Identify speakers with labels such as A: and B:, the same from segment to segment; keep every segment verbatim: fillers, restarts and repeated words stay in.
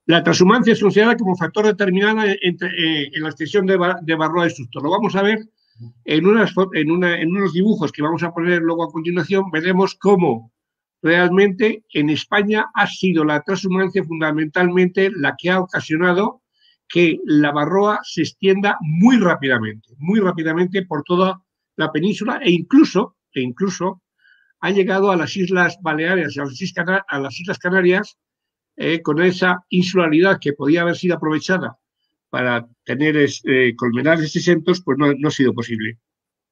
A: La transhumancia es considerada como factor determinante entre, eh, en la extensión de, de varroa destructor. Lo vamos a ver en, unas, en, una, en unos dibujos que vamos a poner luego a continuación. Veremos cómo realmente en España ha sido la transhumancia fundamentalmente la que ha ocasionado que la varroa se extienda muy rápidamente, muy rápidamente por toda la península e incluso, e incluso ha llegado a las Islas Baleares, a las Islas, a las Islas Canarias, eh, con esa insularidad que podía haber sido aprovechada para tener eh, colmenares exentos, pues no, no ha sido posible.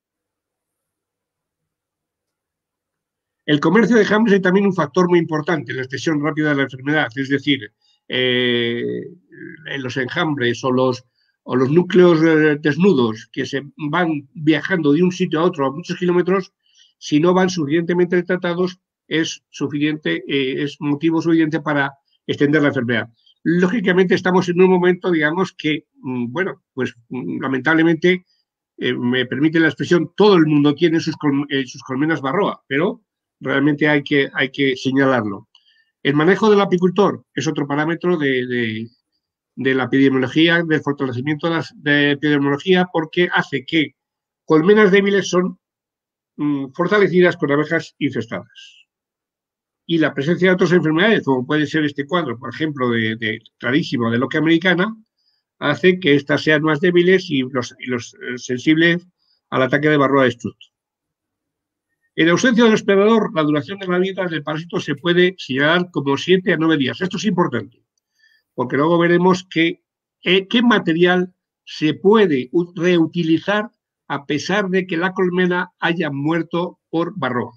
A: El comercio de enjambres es también un factor muy importante en la extensión rápida de la enfermedad, es decir, eh, en los enjambres o los, o los núcleos eh, desnudos que se van viajando de un sitio a otro a muchos kilómetros, si no van suficientemente tratados, es suficiente, eh, es motivo suficiente para extender la enfermedad. Lógicamente estamos en un momento, digamos, que, bueno, pues lamentablemente, eh, me permite la expresión, todo el mundo tiene sus, col eh, sus colmenas varroa, pero realmente hay que, hay que señalarlo. El manejo del apicultor es otro parámetro de, de, de la epidemiología, del fortalecimiento de la de epidemiología, porque hace que colmenas débiles son mmm, fortalecidas con abejas infestadas. Y la presencia de otras enfermedades, como puede ser este cuadro, por ejemplo, de, de clarísimo de loca americana, hace que éstas sean más débiles y los, y los eh, sensibles al ataque de varroa destructor. En ausencia del hospedador, la duración de la vida del parásito se puede señalar como siete a nueve días. Esto es importante, porque luego veremos que, eh, qué material se puede reutilizar a pesar de que la colmena haya muerto por varroa.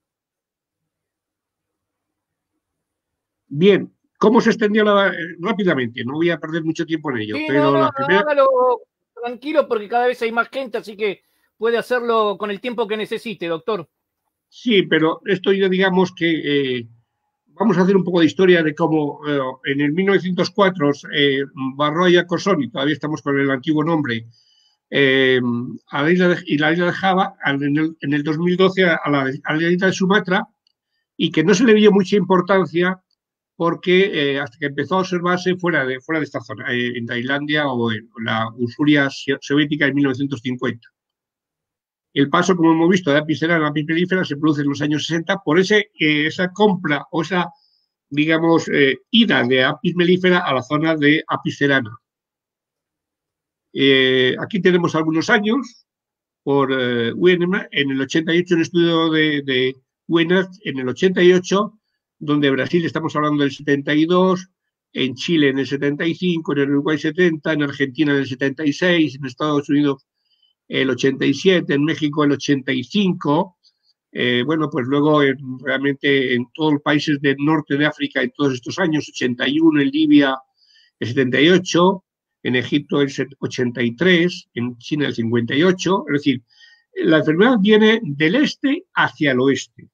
A: Bien, ¿cómo se extendió la, eh, rápidamente? No voy a perder mucho tiempo en ello,
B: sí,
A: pero
B: no, no,
A: la primera...
B: hágalo tranquilo porque cada vez hay más gente, así que puede hacerlo con el tiempo que necesite, doctor.
A: Sí, pero esto ya digamos que eh, vamos a hacer un poco de historia de cómo eh, en el mil novecientos cuatro eh, Varroa y Acossoni, todavía estamos con el antiguo nombre, eh, a la isla de, y la isla de Java, en el, en el dos mil doce a la, a la isla de Sumatra, y que no se le dio mucha importancia porque eh, hasta que empezó a observarse fuera de, fuera de esta zona, eh, en Tailandia o en la Usuria soviética en mil novecientos cincuenta. El paso, como hemos visto, de Apis cerana a Apis mellifera se produce en los años sesenta por ese, eh, esa compra o esa, digamos, eh, ida de Apis mellifera a la zona de Apis cerana. Eh, aquí tenemos algunos años por eh, Wiener, en el ochenta y ocho, un estudio de, de Wiener, en el ochenta y ocho, donde Brasil estamos hablando del setenta y dos, en Chile en el setenta y cinco, en el Uruguay setenta, en Argentina en el setenta y seis, en Estados Unidos el ochenta y siete, en México el ochenta y cinco, eh, bueno, pues luego en, realmente en todos los países del norte de África en todos estos años, ochenta y uno, en Libia el setenta y ocho, en Egipto el ochenta y tres, en China el cincuenta y ocho, es decir, la enfermedad viene del este hacia el oeste.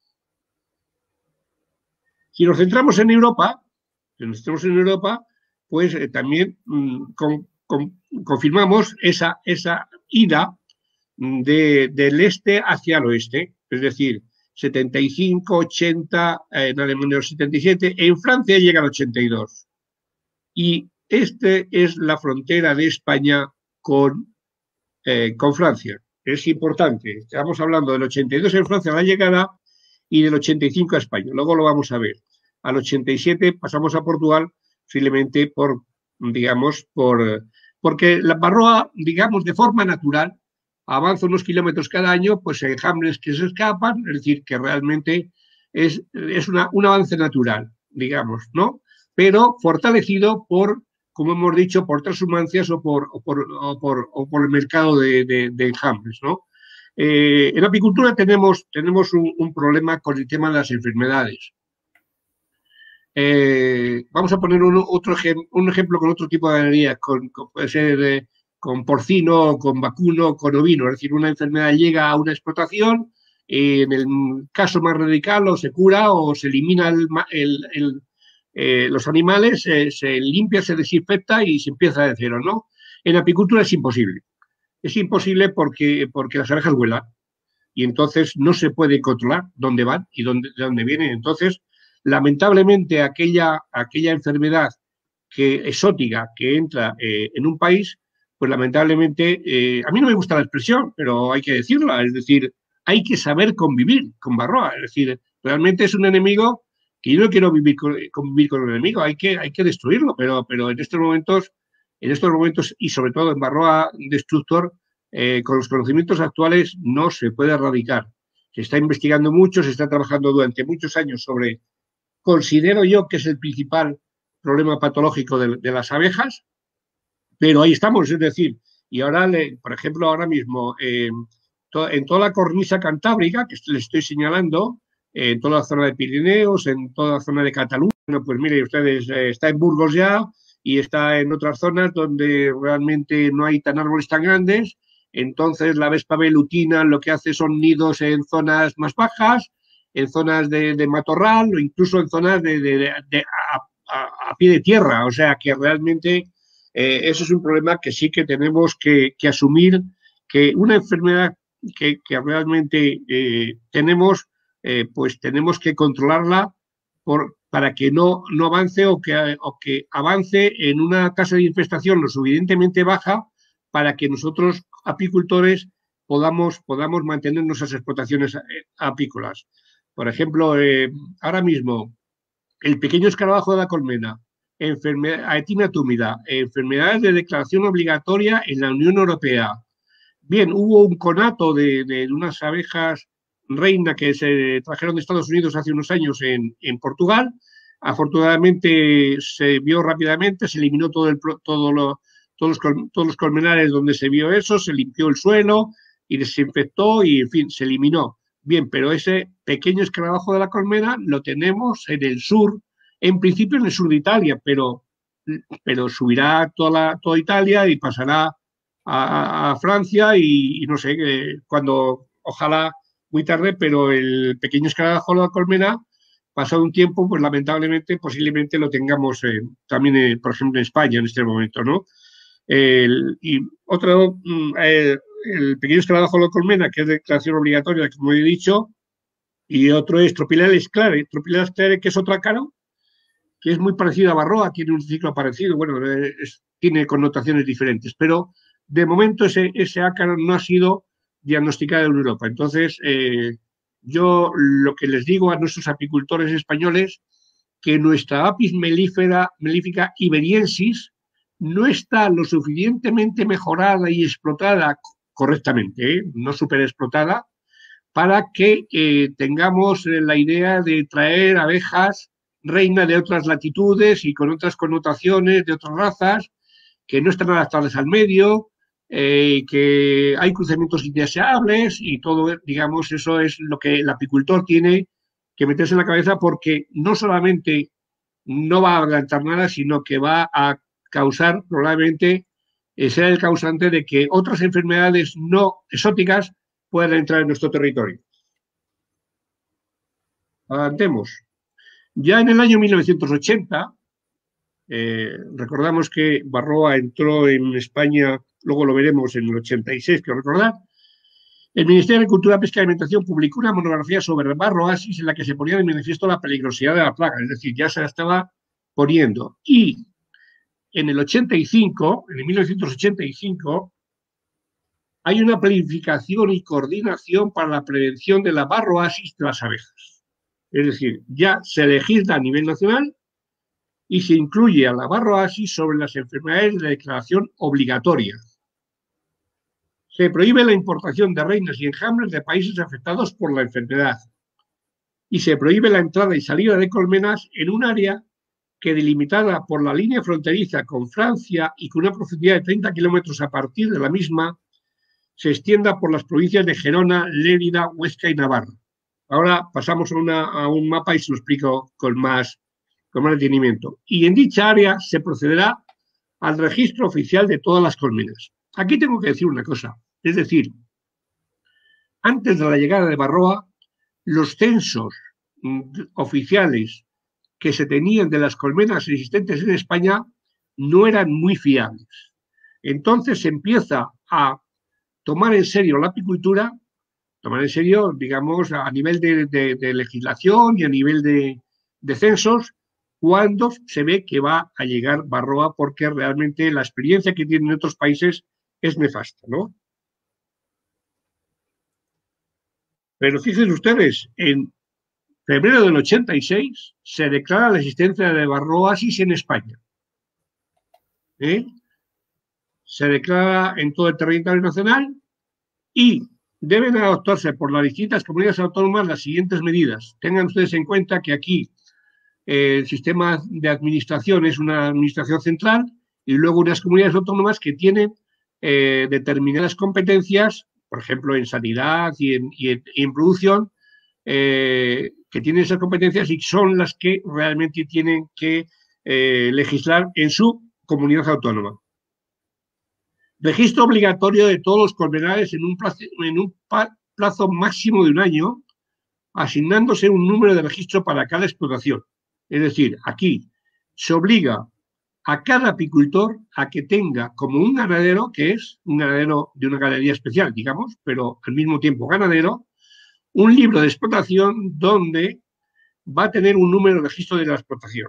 A: Si nos centramos en Europa, si nos centramos en Europa, pues eh, también mmm, con, con, confirmamos esa, esa ida de, del este hacia el oeste, es decir, setenta y cinco, ochenta, eh, en Alemania setenta y siete, en Francia llega al ochenta y dos. Y este es la frontera de España con, eh, con Francia. Es importante, estamos hablando del ochenta y dos en Francia a la llegada y del ochenta y cinco a España, luego lo vamos a ver. Al ochenta y siete pasamos a Portugal, posiblemente por, digamos, por, porque la varroa, digamos, de forma natural, avanza unos kilómetros cada año, pues hay enjambres que se escapan, es decir, que realmente es, es una, un avance natural, digamos, ¿no? Pero fortalecido por, como hemos dicho, por transhumancias o por, o por, o por, o por el mercado de, de, de enjambres, ¿no? Eh, en apicultura tenemos, tenemos un, un problema con el tema de las enfermedades. Eh, vamos a poner un, otro ejem un ejemplo con otro tipo de ganadería, con, con, puede ser eh, con porcino, con vacuno, con ovino, es decir, una enfermedad llega a una explotación, eh, en el caso más radical o se cura o se elimina el, el, el, eh, los animales, eh, se limpia, se desinfecta y se empieza de cero, ¿no? En apicultura es imposible. Es imposible porque, porque las abejas vuelan y entonces no se puede controlar dónde van y dónde, de dónde vienen. Entonces, lamentablemente, aquella, aquella enfermedad que, exótica que entra eh, en un país, pues lamentablemente, eh, a mí no me gusta la expresión, pero hay que decirla, es decir, hay que saber convivir con Varroa, es decir, realmente es un enemigo que yo no quiero vivir con, convivir con el enemigo, hay que, hay que destruirlo, pero, pero en estos momentos, en estos momentos y sobre todo en Varroa Destructor, eh, con los conocimientos actuales no se puede erradicar. Se está investigando mucho, se está trabajando durante muchos años sobre, considero yo que es el principal problema patológico de, de las abejas, pero ahí estamos, es decir, y ahora, le, por ejemplo, ahora mismo, eh, to, en toda la cornisa cantábrica, que les estoy señalando, eh, en toda la zona de Pirineos, en toda la zona de Cataluña, pues mire, ustedes, eh, está en Burgos ya y está en otras zonas donde realmente no hay tan árboles tan grandes, entonces la vespa velutina lo que hace son nidos en zonas más bajas, en zonas de, de matorral o incluso en zonas de, de, de, de a, a, a pie de tierra, o sea que realmente... Eh, eso es un problema que sí que tenemos que, que asumir, que una enfermedad que, que realmente eh, tenemos, eh, pues tenemos que controlarla por, para que no, no avance o que, o que avance en una tasa de infestación lo suficientemente baja para que nosotros, apicultores, podamos, podamos mantener nuestras explotaciones apícolas. Por ejemplo, eh, ahora mismo, el pequeño escarabajo de la colmena, enfermedad, Aetina túmida, enfermedades de declaración obligatoria en la Unión Europea. Bien, hubo un conato de, de, de unas abejas reina que se trajeron de Estados Unidos hace unos años en, en Portugal. Afortunadamente se vio rápidamente, se eliminó todo el, todo lo, todos, los, todos los colmenares donde se vio eso, se limpió el suelo y desinfectó y, en fin, se eliminó. Bien, pero ese pequeño escarabajo de la colmena lo tenemos en el sur, en principio en el sur de Italia, pero, pero subirá toda, la, toda Italia y pasará a, a Francia y, y no sé, eh, cuando, ojalá muy tarde, pero el pequeño escarabajo de la colmena, pasado un tiempo, pues lamentablemente posiblemente lo tengamos eh, también, eh, por ejemplo, en España en este momento, ¿no? El, y otro, eh, el pequeño escarabajo de la colmena, que es de declaración obligatoria, como he dicho, y otro es Tropilales clare, Tropilales clare, que es otro ácaro, que es muy parecido a Varroa, tiene un ciclo parecido, bueno, es, tiene connotaciones diferentes, pero de momento ese, ese ácaro no ha sido diagnosticado en Europa. Entonces, eh, yo lo que les digo a nuestros apicultores españoles, que nuestra apis melífera, melífica iberiensis no está lo suficientemente mejorada y explotada correctamente, ¿eh? No súper explotada, para que eh, tengamos la idea de traer abejas reina de otras latitudes y con otras connotaciones de otras razas que no están adaptadas al medio, eh, que hay cruzamientos indeseables y todo, digamos, eso es lo que el apicultor tiene que meterse en la cabeza porque no solamente no va a adelantar nada, sino que va a causar probablemente eh, ser el causante de que otras enfermedades no exóticas puedan entrar en nuestro territorio. Avancemos. Ya en el año mil novecientos ochenta, eh, recordamos que Varroa entró en España, luego lo veremos en el ochenta y seis, quiero recordar, el Ministerio de Agricultura, Pesca y Alimentación publicó una monografía sobre varroasis en la que se ponía de manifiesto la peligrosidad de la plaga, es decir, ya se la estaba poniendo. Y en el ochenta y cinco, en el mil novecientos ochenta y cinco, hay una planificación y coordinación para la prevención de la varroasis de las abejas. Es decir, ya se legisla a nivel nacional y se incluye a la varroasis sobre las enfermedades de declaración obligatoria. Se prohíbe la importación de reinas y enjambres de países afectados por la enfermedad y se prohíbe la entrada y salida de colmenas en un área que, delimitada por la línea fronteriza con Francia y con una profundidad de treinta kilómetros a partir de la misma, se extienda por las provincias de Gerona, Lérida, Huesca y Navarra. Ahora pasamos a, una, a un mapa y se lo explico con más, con más detenimiento. Y en dicha área se procederá al registro oficial de todas las colmenas. Aquí tengo que decir una cosa, es decir, antes de la llegada de Varroa, los censos oficiales que se tenían de las colmenas existentes en España no eran muy fiables. Entonces se empieza a tomar en serio la apicultura, tomar en serio, digamos, a nivel de, de, de legislación y a nivel de, de censos, cuando se ve que va a llegar Barroa, porque realmente la experiencia que tienen otros países es nefasta, ¿no? Pero fíjense ustedes, en febrero del ochenta y seis se declara la existencia de Barroasis en España. ¿Eh? Se declara en todo el territorio nacional y deben adoptarse por las distintas comunidades autónomas las siguientes medidas. Tengan ustedes en cuenta que aquí eh, el sistema de administración es una administración central y luego unas comunidades autónomas que tienen eh, determinadas competencias, por ejemplo, en sanidad y en, y en, y en producción, eh, que tienen esas competencias y son las que realmente tienen que eh, legislar en su comunidad autónoma. Registro obligatorio de todos los colmenares en un plazo, en un plazo máximo de un año, asignándose un número de registro para cada explotación. Es decir, aquí se obliga a cada apicultor a que tenga como un ganadero, que es un ganadero de una ganadería especial, digamos, pero al mismo tiempo ganadero, un libro de explotación donde va a tener un número de registro de la explotación.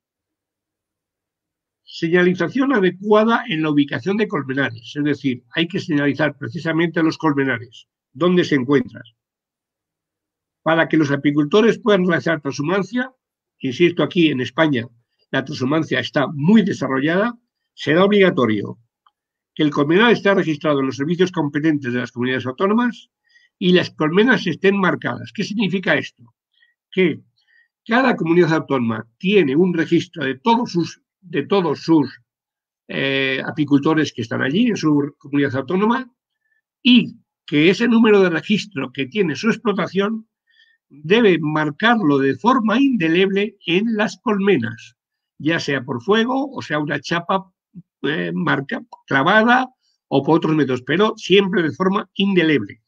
A: Señalización adecuada en la ubicación de colmenares, es decir, hay que señalizar precisamente a los colmenares dónde se encuentran. Para que los apicultores puedan realizar transhumancia, insisto, aquí en España la transhumancia está muy desarrollada, será obligatorio que el colmenar esté registrado en los servicios competentes de las comunidades autónomas y las colmenas estén marcadas. ¿Qué significa esto? Que cada comunidad autónoma tiene un registro de todos sus de todos sus eh, apicultores que están allí en su comunidad autónoma y que ese número de registro que tiene su explotación debe marcarlo de forma indeleble en las colmenas, ya sea por fuego o sea una chapa eh, marca, clavada o por otros métodos, pero siempre de forma indeleble.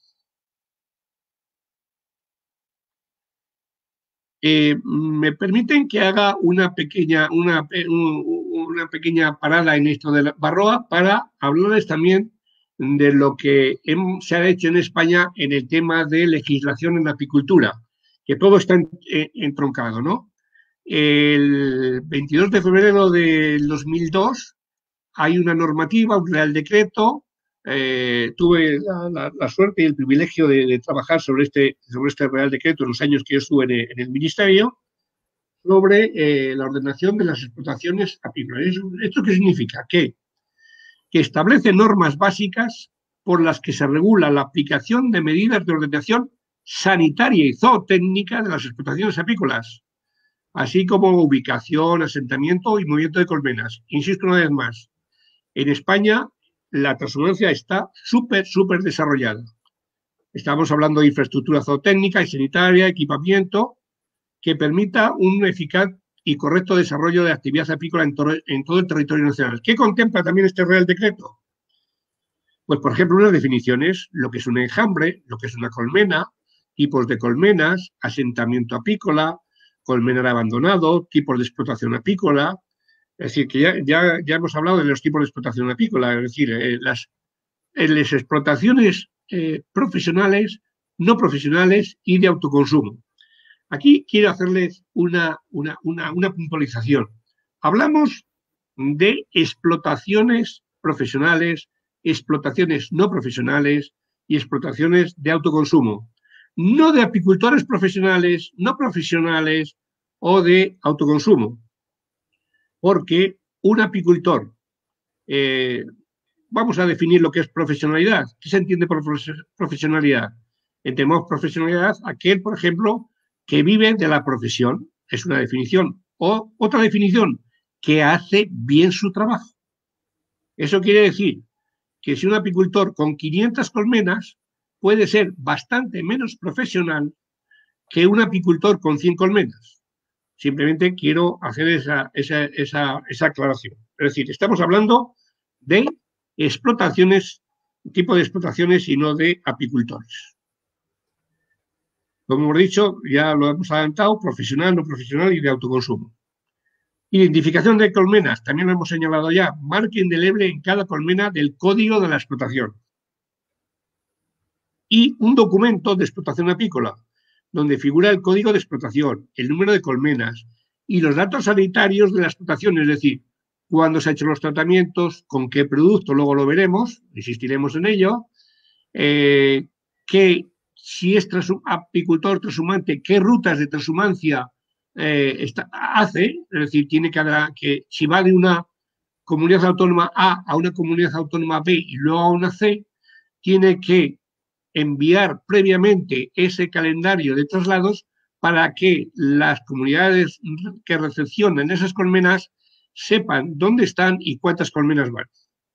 A: Eh, me permiten que haga una pequeña, una, una pequeña parada en esto de la Barroa para hablarles también de lo que se ha hecho en España en el tema de legislación en apicultura, que todo está entroncado, ¿no? El veintidós de febrero del dos mil dos hay una normativa, un real decreto. Eh, tuve la, la, la suerte y el privilegio de, de trabajar sobre este, sobre este Real Decreto en los años que yo estuve en el, en el Ministerio, sobre eh, la ordenación de las explotaciones apícolas. ¿Esto qué significa? Que, que establece normas básicas por las que se regula la aplicación de medidas de ordenación sanitaria y zootécnica de las explotaciones apícolas, así como ubicación, asentamiento y movimiento de colmenas. Insisto una vez más, en España la transhumancia está súper, súper desarrollada. Estamos hablando de infraestructura zootécnica y sanitaria, equipamiento, que permita un eficaz y correcto desarrollo de actividad apícola en, to en todo el territorio nacional. ¿Qué contempla también este Real Decreto? Pues, por ejemplo, unas definiciones, lo que es un enjambre, lo que es una colmena, tipos de colmenas, asentamiento apícola, colmenar abandonado, tipos de explotación apícola. Es decir, que ya, ya, ya hemos hablado de los tipos de explotación apícola, es decir, eh, las, eh, las explotaciones eh, profesionales, no profesionales y de autoconsumo. Aquí quiero hacerles una, una, una, una puntualización. Hablamos de explotaciones profesionales, explotaciones no profesionales y explotaciones de autoconsumo, no de apicultores profesionales, no profesionales o de autoconsumo. Porque un apicultor, eh, vamos a definir lo que es profesionalidad. ¿Qué se entiende por profesionalidad? Entendemos profesionalidad aquel, por ejemplo, que vive de la profesión, es una definición. O otra definición, que hace bien su trabajo. Eso quiere decir que si un apicultor con quinientas colmenas puede ser bastante menos profesional que un apicultor con cien colmenas. Simplemente quiero hacer esa, esa, esa, esa aclaración. Es decir, estamos hablando de explotaciones, tipo de explotaciones y no de apicultores. Como hemos dicho, ya lo hemos adelantado, profesional, no profesional y de autoconsumo. Identificación de colmenas, también lo hemos señalado ya, marca indeleble en cada colmena del código de la explotación. Y un documento de explotación apícola, donde figura el código de explotación, el número de colmenas, y los datos sanitarios de la explotación, es decir, cuándo se han hecho los tratamientos, con qué producto, luego lo veremos, insistiremos en ello, eh, que si es apicultor transhumante, qué rutas de transhumancia eh, está, hace, es decir, tiene que, que si va de una comunidad autónoma A a una comunidad autónoma B y luego a una C, tiene que enviar previamente ese calendario de traslados para que las comunidades que recepcionan esas colmenas sepan dónde están y cuántas colmenas van.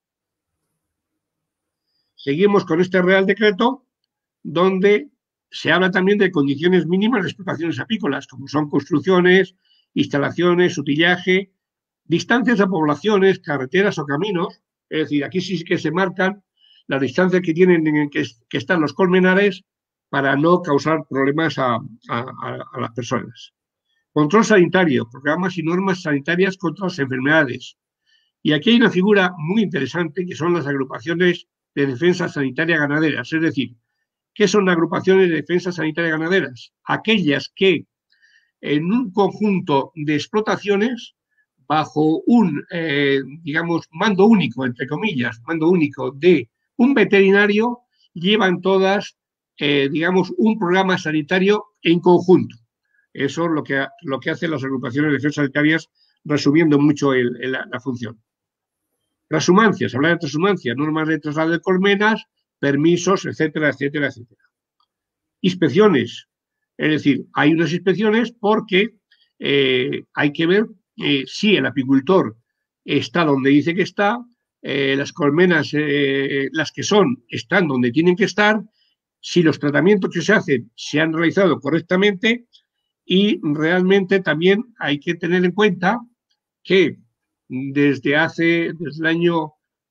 A: Seguimos con este Real Decreto, donde se habla también de condiciones mínimas de explotaciones apícolas, como son construcciones, instalaciones, utillaje, distancias a poblaciones, carreteras o caminos. Es decir, aquí sí que se marcan las distancias que tienen que, que están los colmenares para no causar problemas a, a, a las personas. Control sanitario, programas y normas sanitarias contra las enfermedades. Y aquí hay una figura muy interesante que son las agrupaciones de defensa sanitaria ganaderas. Es decir, ¿qué son agrupaciones de defensa sanitaria ganaderas? Aquellas que en un conjunto de explotaciones, bajo un, eh, digamos, mando único, entre comillas, mando único de un veterinario, llevan todas, eh, digamos, un programa sanitario en conjunto. Eso es lo que, lo que hacen las agrupaciones de defensa sanitarias, resumiendo mucho el, el, la, la función. Transhumancias, hablar de transhumancia, normas de traslado de colmenas, permisos, etcétera, etcétera, etcétera. Inspecciones, es decir, hay unas inspecciones porque eh, hay que ver eh, si el apicultor está donde dice que está, eh, las colmenas, eh, las que son, están donde tienen que estar, si los tratamientos que se hacen se han realizado correctamente y realmente también hay que tener en cuenta que desde hace, desde el año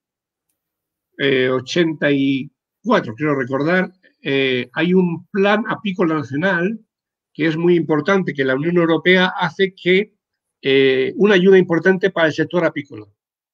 A: eh, ochenta y cuatro, quiero recordar, eh, hay un plan apícola nacional que es muy importante, que la Unión Europea hace que eh, una ayuda importante para el sector apícola.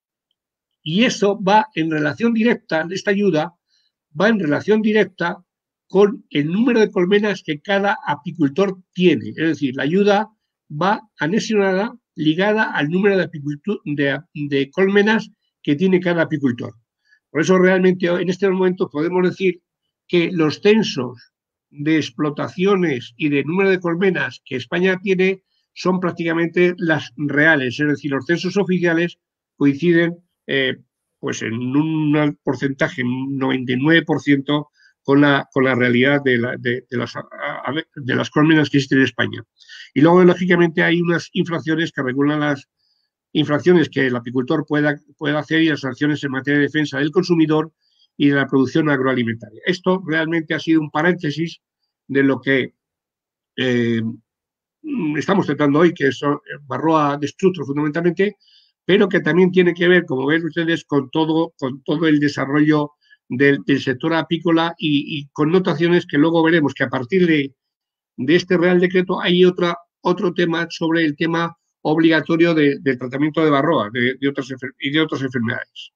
A: Y eso va en relación directa, esta ayuda va en relación directa con el número de colmenas que cada apicultor tiene. Es decir, la ayuda va anexionada, ligada al número de, de, de colmenas que tiene cada apicultor. Por eso realmente en este momento podemos decir que los censos de explotaciones y de número de colmenas que España tiene son prácticamente las reales, es decir, los censos oficiales coinciden eh, pues en un porcentaje, un noventa y nueve por ciento con la, con la realidad de, la, de, de, las, de las colmenas que existen en España. Y luego, lógicamente, hay unas infracciones que regulan las infracciones que el apicultor pueda, pueda hacer y las sanciones en materia de defensa del consumidor y de la producción agroalimentaria. Esto realmente ha sido un paréntesis de lo que eh, estamos tratando hoy, que es Varroa Destructor fundamentalmente, pero que también tiene que ver, como ven ustedes, con todo, con todo el desarrollo del, del sector apícola y, y connotaciones que luego veremos que a partir de, de este Real Decreto hay otra, otro tema sobre el tema obligatorio de, del tratamiento de Varroa de, de otras, y de otras enfermedades.